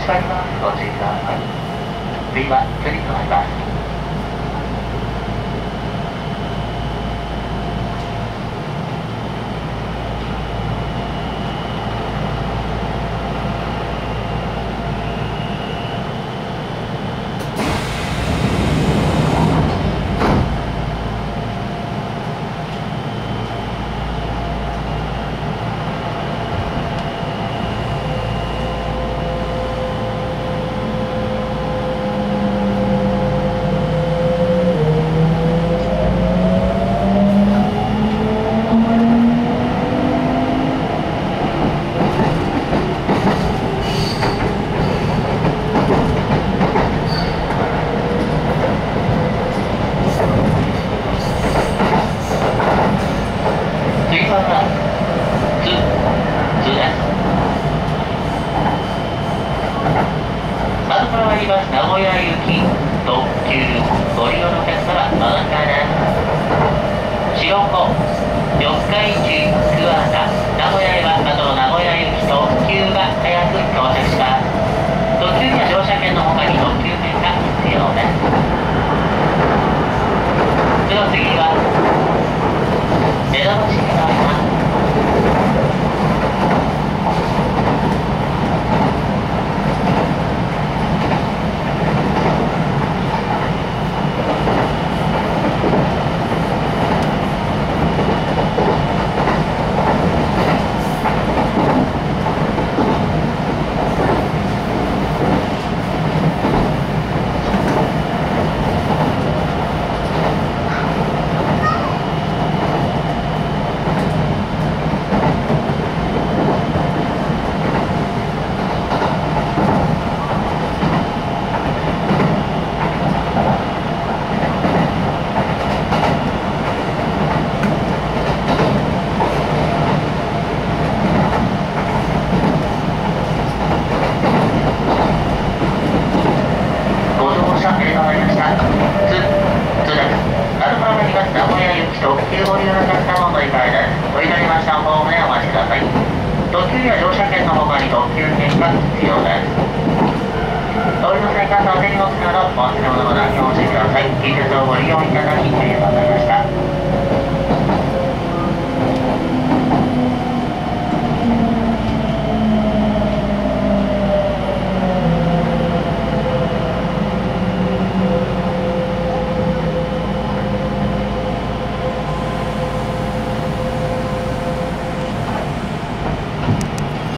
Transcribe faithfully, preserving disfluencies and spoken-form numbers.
閉まります。ご注意ください。次は次となります。名古屋行き特急ご利用のお客様お乗り換えです。白子、四日市、桑名、名古屋へはまた名古屋行き特急が早く到着します。特急には乗車券の他に特急券が必要です。では次は江戸橋に乗ります。特急には乗車券の他に特急券が必要です。通りの際からお手荷物などお忘れ物のないようお教えください。近鉄をご利用いただきありがとうございました。